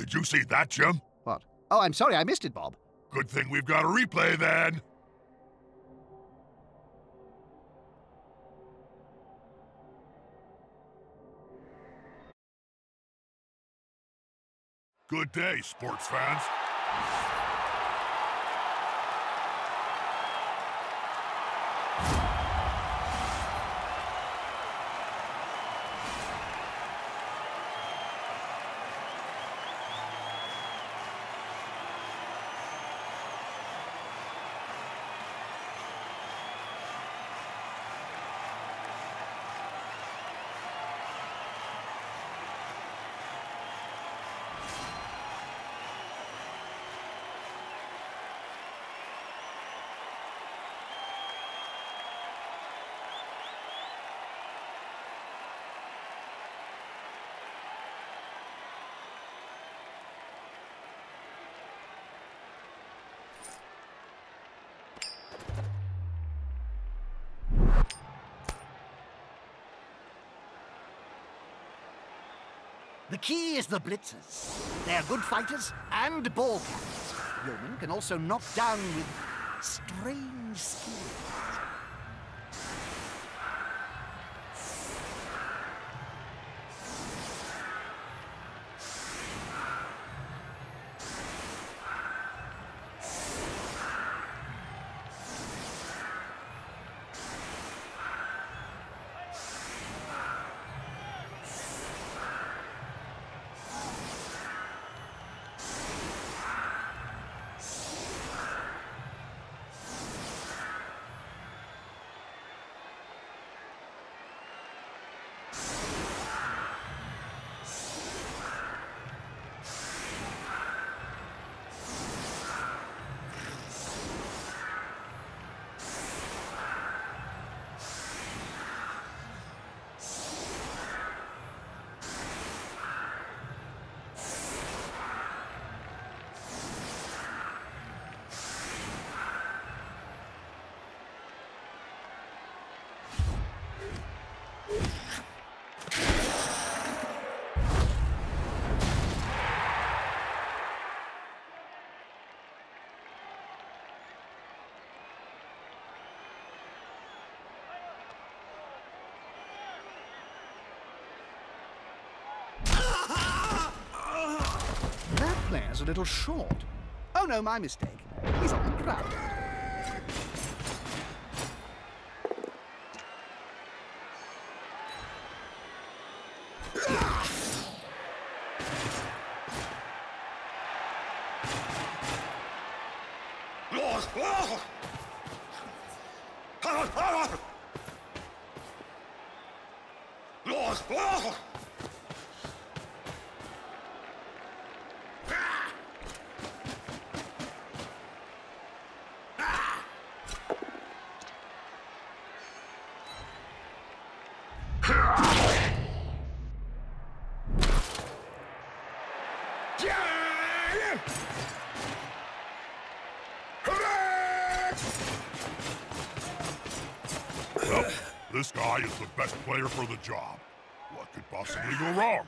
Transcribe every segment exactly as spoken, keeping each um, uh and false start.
Did you see that, Jim? What? Oh, I'm sorry, I missed it, Bob. Good thing we've got a replay, then. Good day, sports fans. The key is the blitzers. They are good fighters and ball carriers. Yeomen can also knock down with strange skills. That player's a little short. Oh no, my mistake. He's on the ground. Well, this guy is the best player for the job. What could possibly go wrong?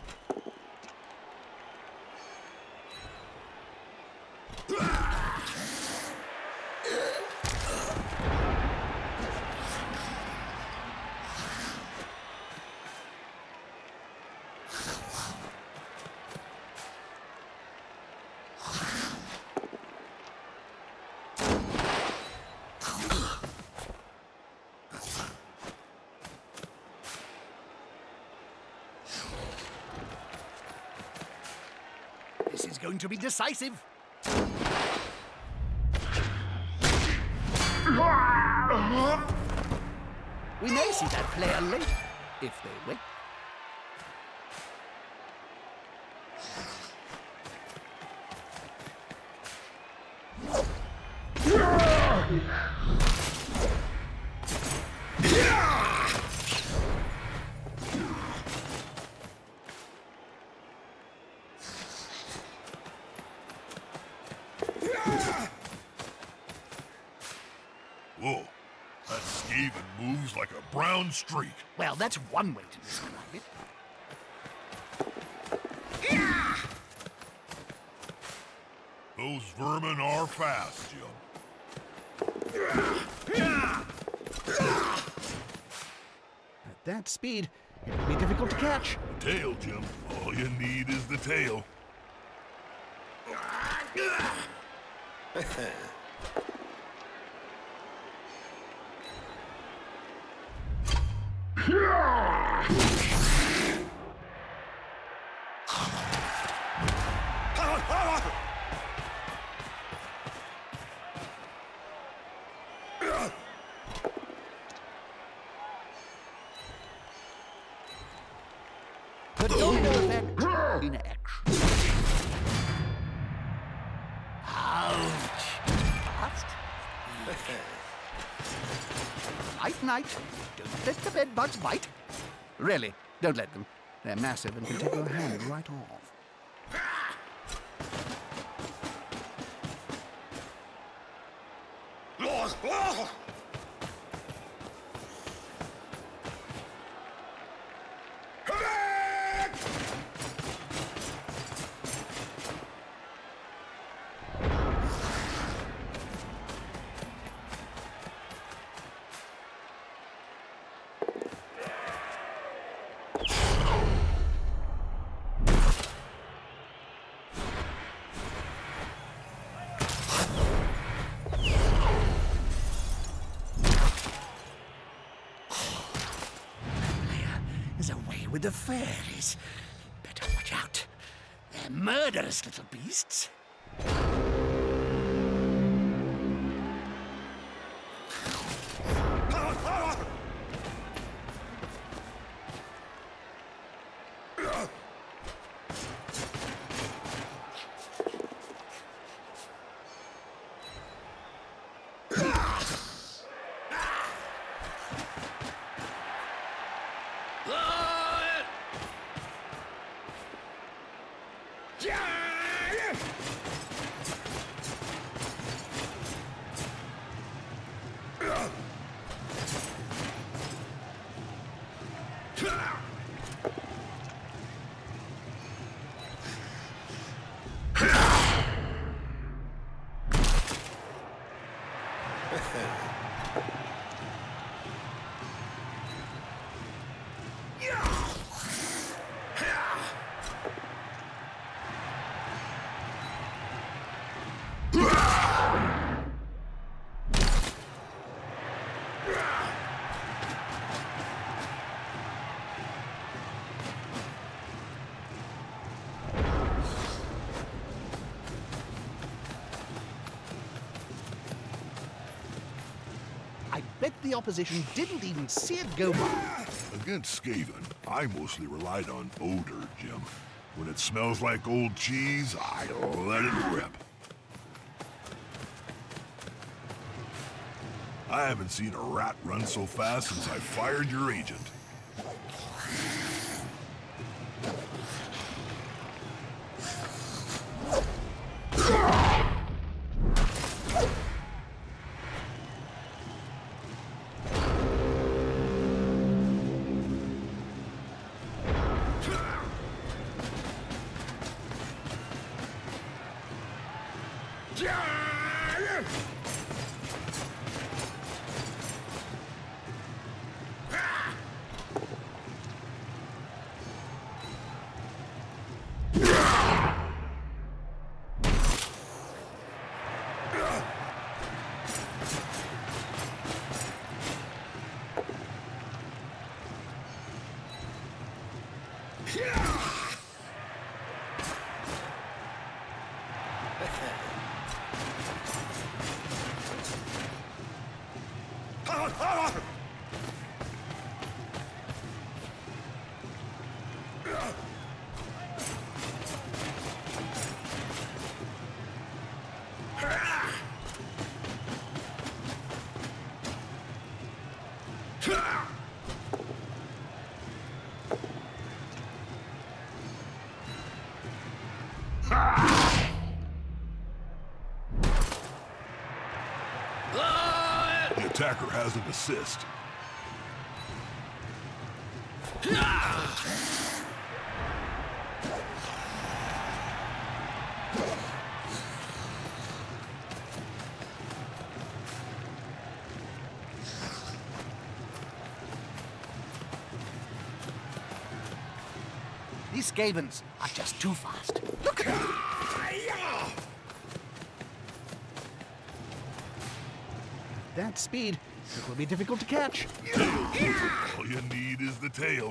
This is going to be decisive. We may see that player later, if they wait. Whoa, that Skaven moves like a brown streak. Well, that's one way to describe it. Those vermin are fast, Jim. At that speed, it will be difficult to catch. The tail, Jim. All you need is the tail. The domino effect in action. Ouch! Fast. Night, night. Don't let the bed bugs bite. Really, don't let them. They're massive and can take your hand right off. With the fairies. Better watch out. They're murderous little beasts. I bet the opposition didn't even see it go by. Against Skaven, I mostly relied on odor, Jim. When it smells like old cheese, I let it rip. I haven't seen a rat run so fast since I fired your agent. The attacker has an assist. These Skavens are just too fast. Look at them. That speed, it will be difficult to catch. All you need is the tail.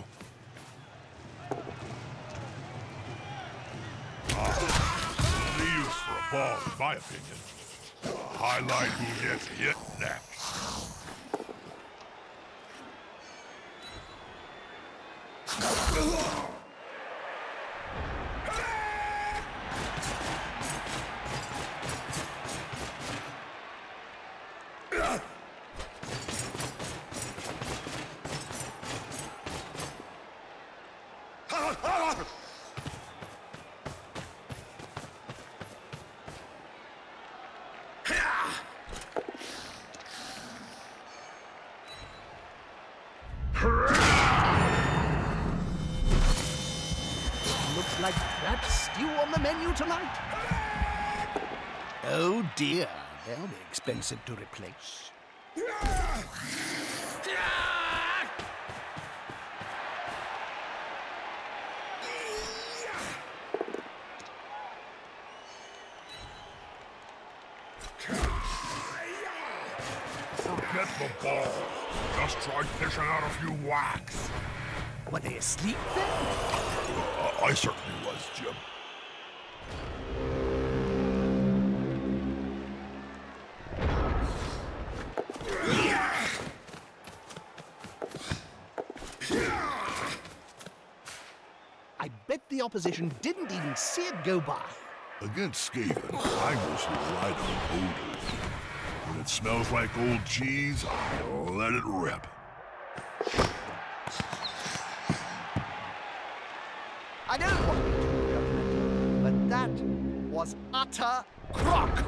Ah, the use for a ball, in my opinion. Uh, highlight who gets hit next. Looks like that's stew on the menu tonight. Oh dear, they'll be expensive to replace. Forget the ball. Just try fishing out a few whacks. Were they asleep then? Uh, I certainly was, Jim. I bet the opposition didn't even see it go by. Against Skaven, I mostly relied on odor. When it smells like old cheese, I let it rip. I don't want to be too judgmental, but that was utter crock.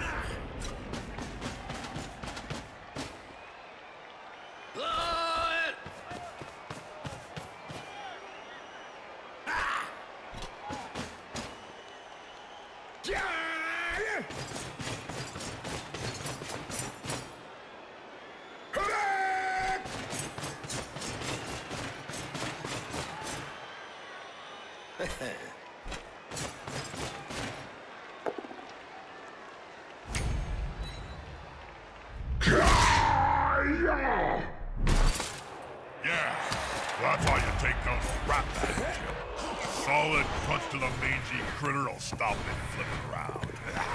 Yeah, that's how you take down a rat bag, Jim. Solid punch to the mangy critter will stop it flipping around.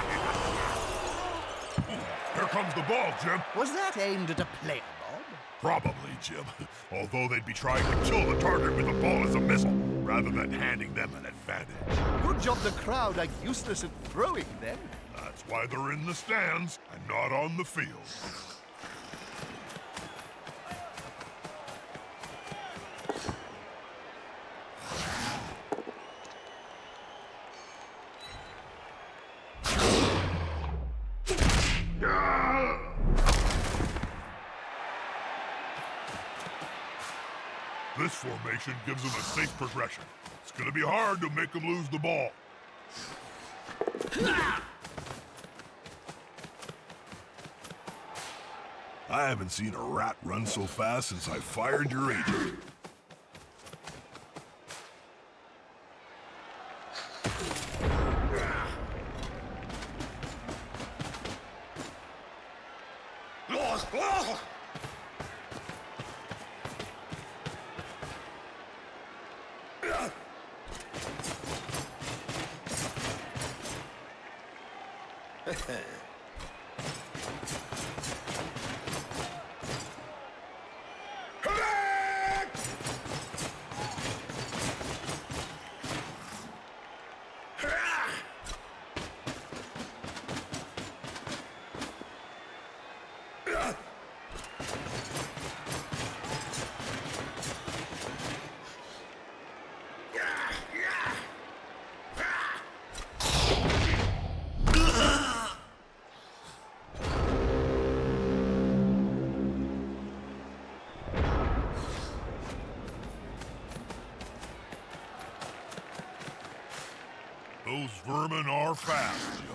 Here comes the ball, Jim. Was that aimed at a player, Bob? Probably, Jim. Although they'd be trying to kill the target with the ball as a missile, rather than handing them an advantage. Good job the crowd are useless at throwing, then. That's why they're in the stands and not on the field. This formation gives them a safe progression. It's gonna be hard to make them lose the ball. I haven't seen a rat run so fast since I fired your agent. Those vermin are fast, Joe.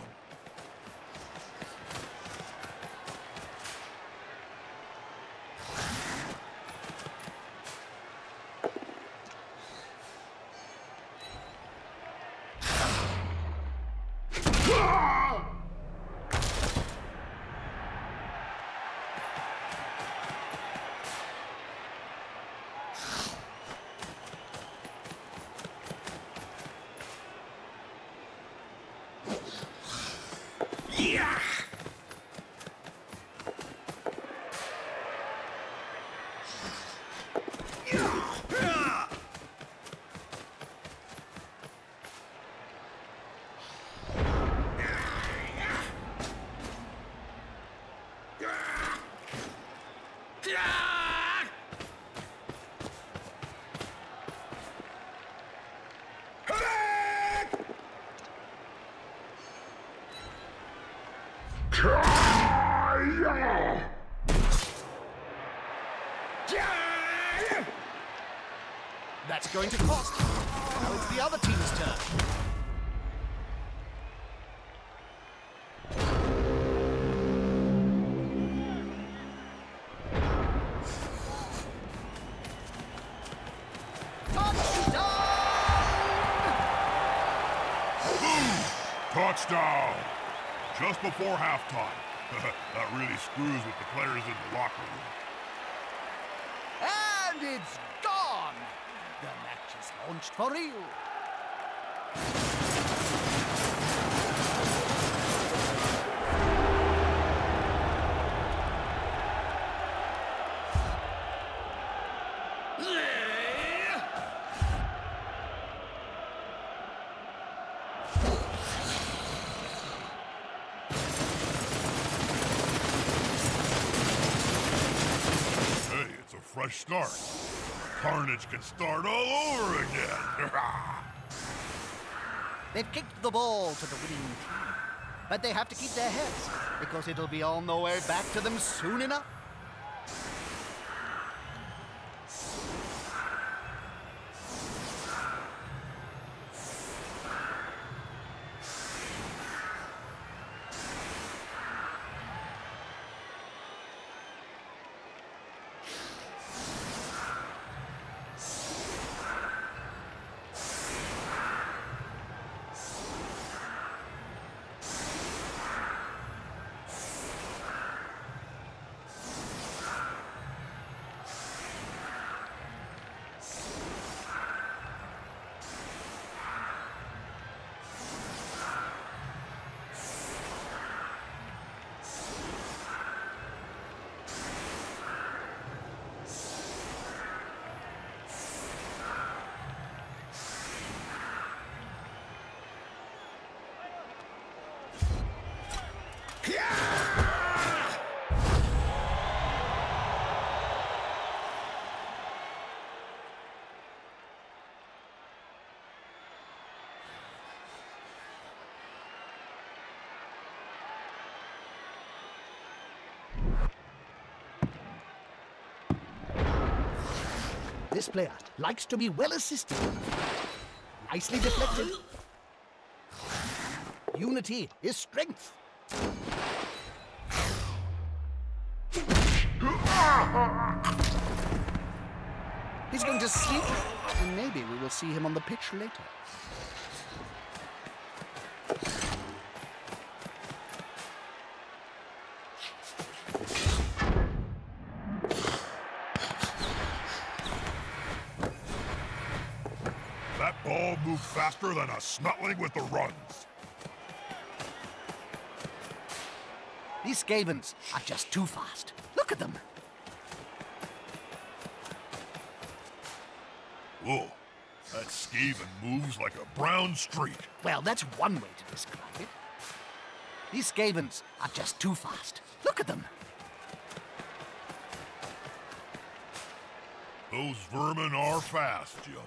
That's going to cost. Now it's the other team's turn. Touchdown! Just before halftime. That really screws with the players in the locker room. And it's gone! The match is launched for real. Fresh start. Carnage can start all over again. They've kicked the ball to the winning team, but they have to keep their heads because it'll be on the way back to them soon enough. This player likes to be well assisted. Nicely deflected. Unity is strength. He's going to sleep, and maybe we will see him on the pitch later. That ball moved faster than a snutling with the runs. These Skavens are just too fast. Look at them. Whoa, that Skaven moves like a brown streak. Well, that's one way to describe it. These Skavens are just too fast. Look at them. Those vermin are fast, Jim.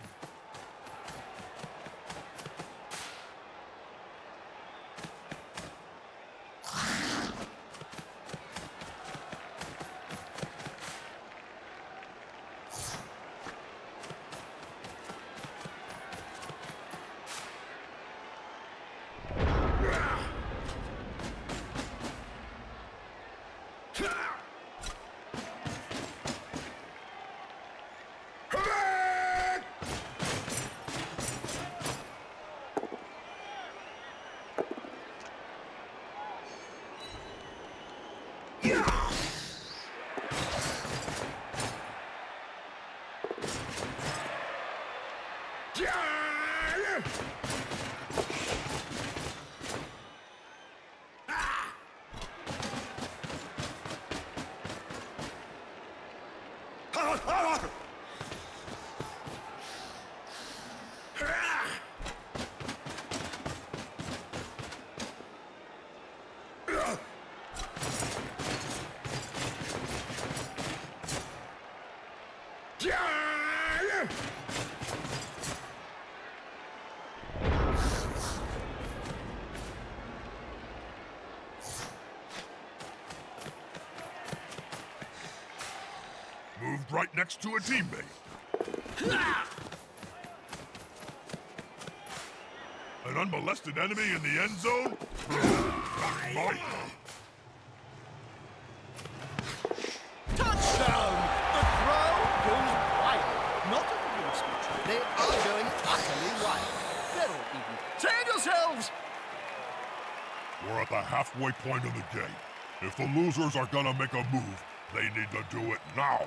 Moved right next to a teammate. An unmolested enemy in the end zone? Right. Touchdown! The crowd goes wild. Not a real speech. They are going utterly wild. Feral even. Save yourselves! We're at the halfway point of the game. If the losers are gonna make a move, they need to do it now.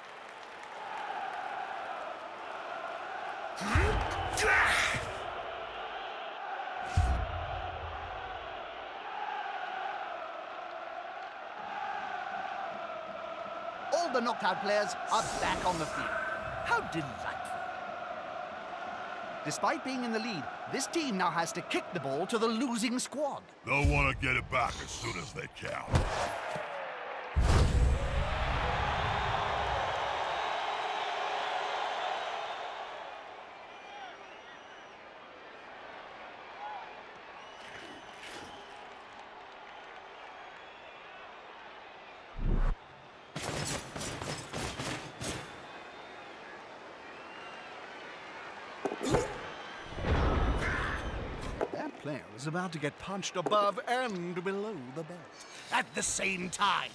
All the knocked out players are back on the field. How delightful. Despite being in the lead, this team now has to kick the ball to the losing squad. They'll want to get it back as soon as they can. That player is about to get punched above and below the belt at the same time.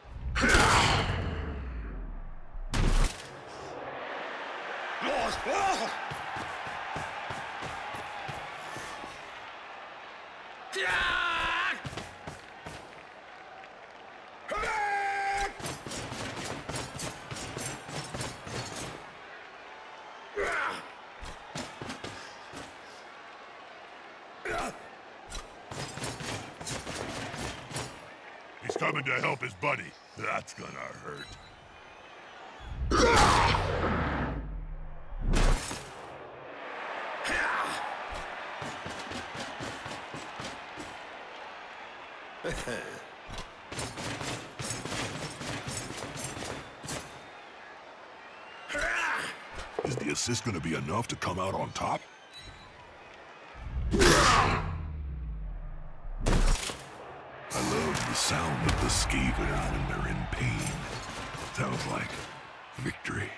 He's coming to help his buddy. That's gonna hurt. Is the assist gonna be enough to come out on top? I love the sound of the Skaven when they're in pain. Sounds like victory.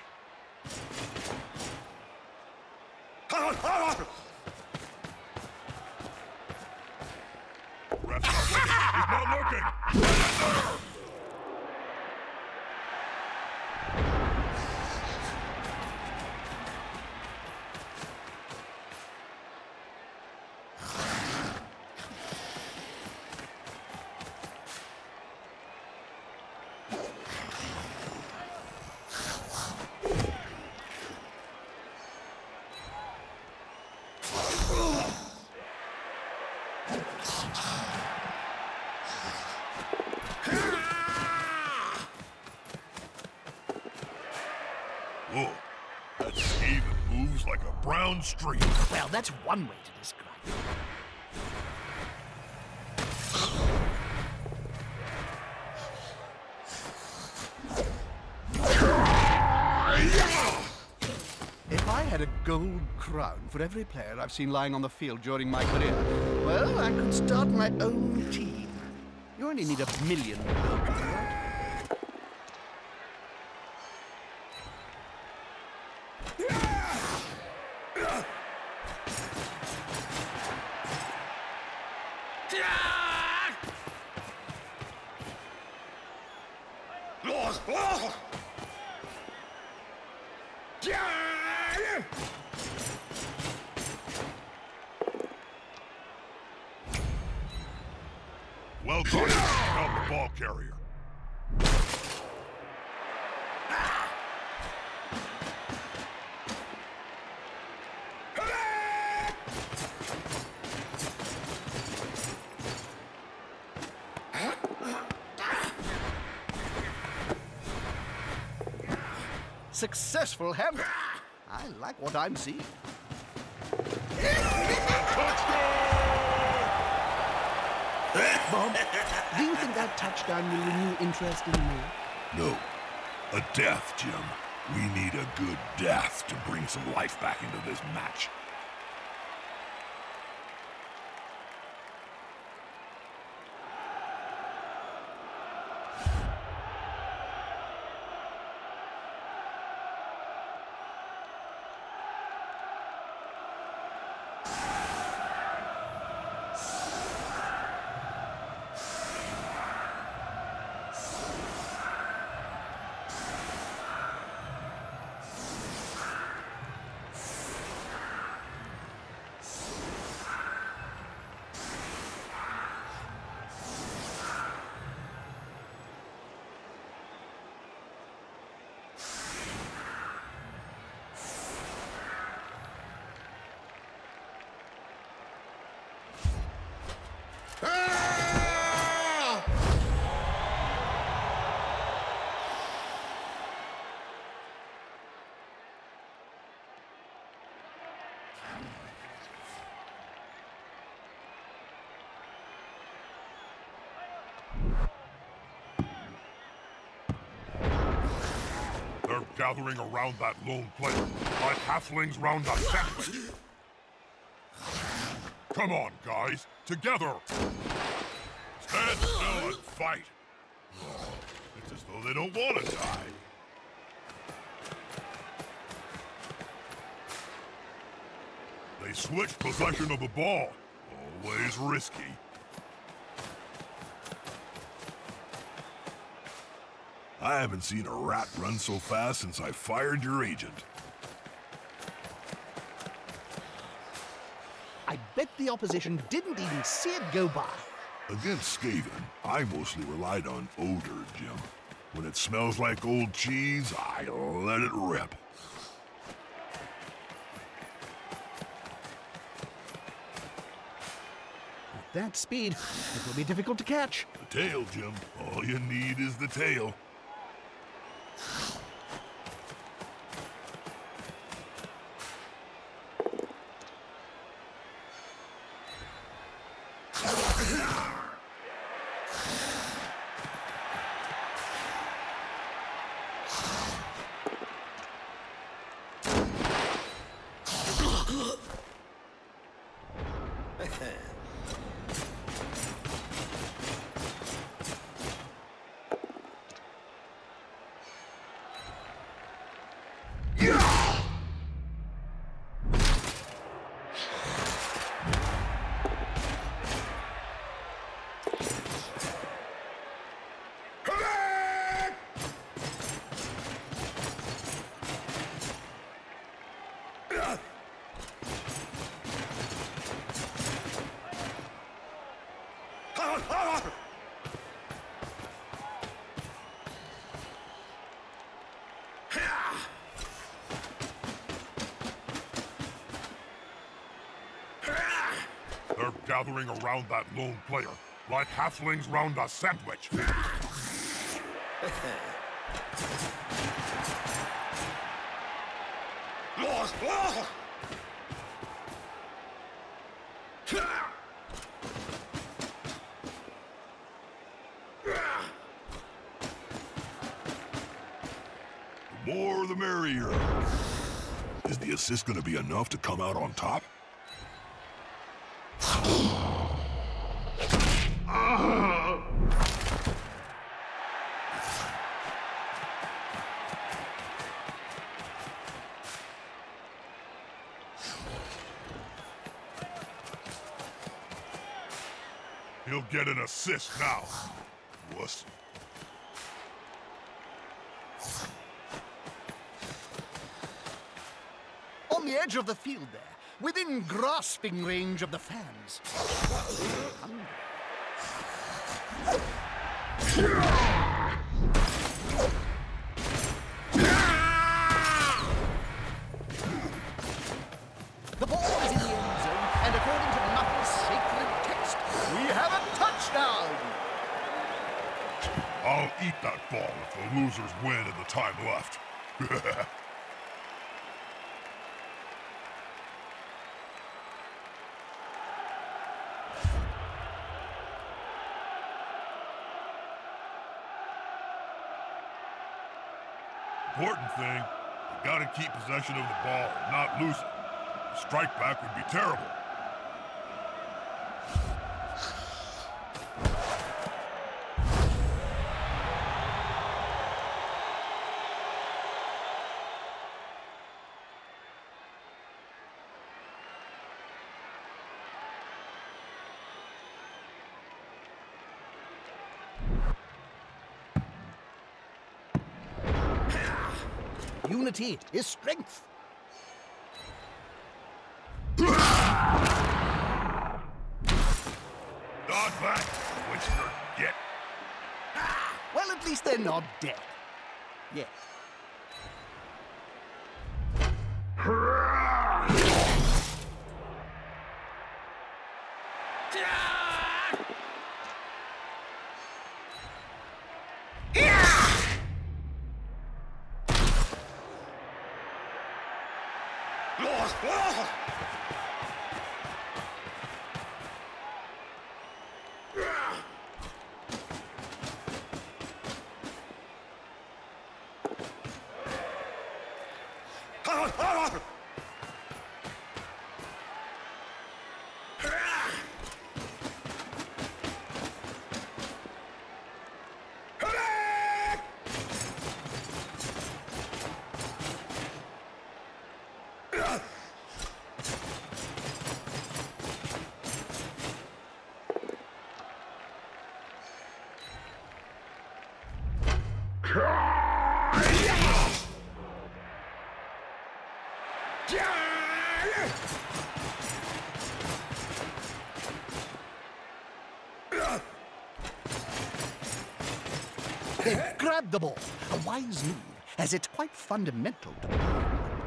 Ref's not looking. He's not looking. Whoa, that Skaven moves like a brown stream. Well, that's one way to describe it. If I had a gold crown for every player I've seen lying on the field during my career, well, I could start my own team. You only need a million. Right? Well done. Help the ball carrier. Successful hammer. I like what I'm seeing. Bob, do you think that touchdown will renew interest in me? No. A death, Jim. We need a good death to bring some life back into this match. They're gathering around that lone player, like halflings round a sandwich. Come on, guys, together! Stand still and fight! Oh, it's as though they don't want to die. They switched possession of the ball. Always risky. I haven't seen a rat run so fast since I fired your agent. I bet the opposition didn't even see it go by. Against Skaven, I mostly relied on odor, Jim. When it smells like old cheese, I let it rip. At that speed, it will be difficult to catch. The tail, Jim. All you need is the tail. They're gathering around that lone player, like halflings round a sandwich. The more the merrier. Is the assist gonna be enough to come out on top? He'll get an assist now. Wuss. On the edge of the field there, within grasping range of the fans. The ball is in the end zone, and according to Knuckles' sacred text, we have a touchdown! I'll eat that ball if the losers win in the time left. Important thing, you gotta keep possession of the ball and not lose it. A strike back would be terrible. Unity is strength. Dodge back, which you're get. Well, at least they're not dead. Yet. They've grabbed the ball. A wise move, as it's quite fundamental to the game.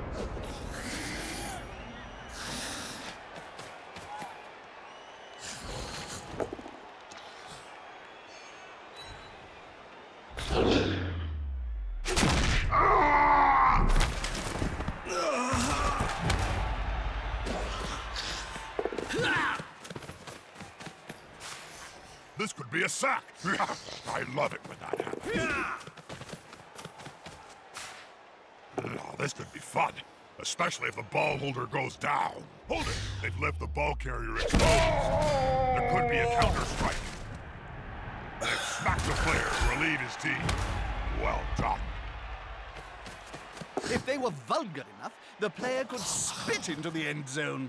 This could be a sack. I love it when that happens. Oh, this could be fun, especially if the ball holder goes down. Hold it! They've left the ball carrier exposed. There could be a counter-strike. They've smacked the player to relieve his team. Well done. If they were vulgar enough, the player could spit into the end zone.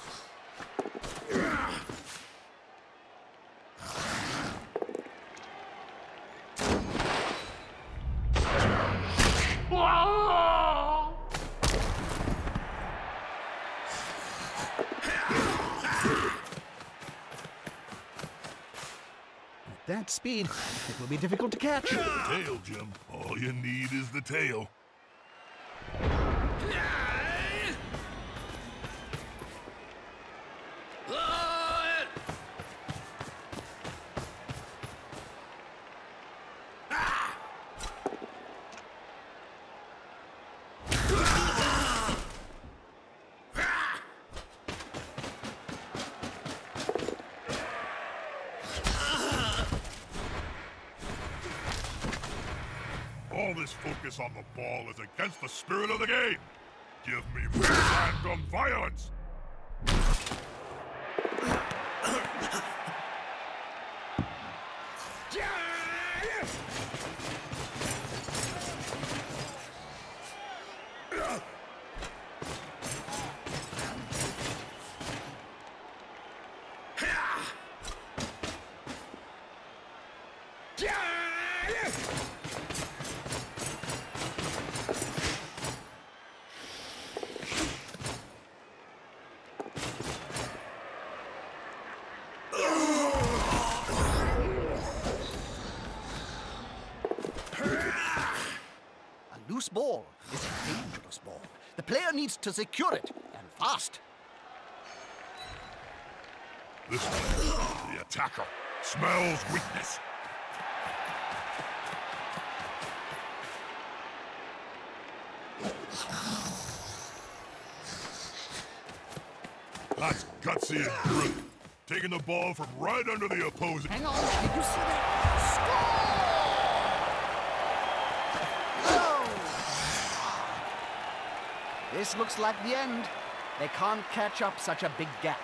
At that speed, it will be difficult to catch. The tail, Jim. All you need is the tail. All this focus on the ball is against the spirit of the game. Give me more random violence. Loose ball is a dangerous ball. The player needs to secure it, and fast. This player, the attacker, smells weakness. That's gutsy and brilliant. Taking the ball from right under the opposing. Hang on, did you see that? Score! This looks like the end. They can't catch up such a big gap.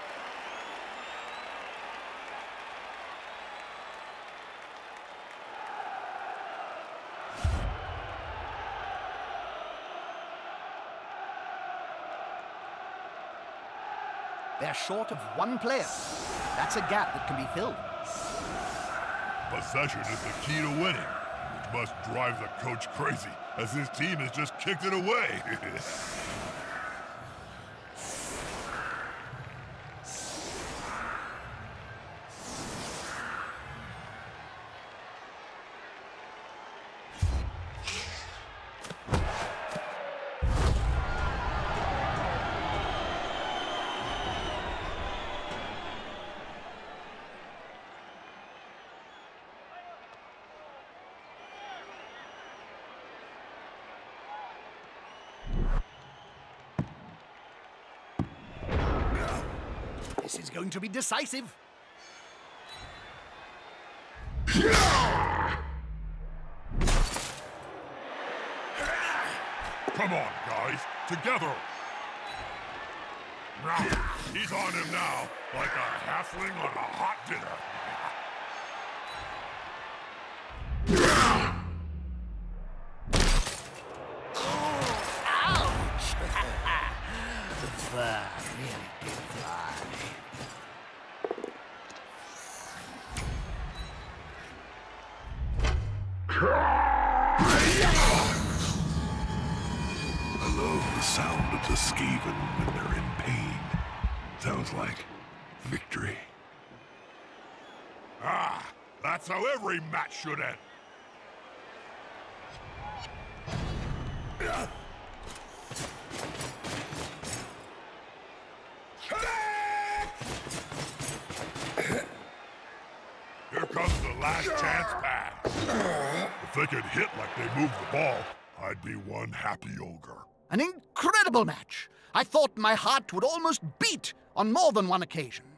They're short of one player. That's a gap that can be filled. Possession is the key to winning, which must drive the coach crazy, as his team has just kicked it away. This is going to be decisive. Come on, guys, together! Now, he's on him now, like a halfling on a hot dinner. Ouch! The fur really did fly. I love the sound of the Skaven when they're in pain. Sounds like victory. Ah, that's how every match should end. Here comes the last chance pass. If they could hit like they moved the ball, I'd be one happy ogre. An incredible match. I thought my heart would almost beat on more than one occasion.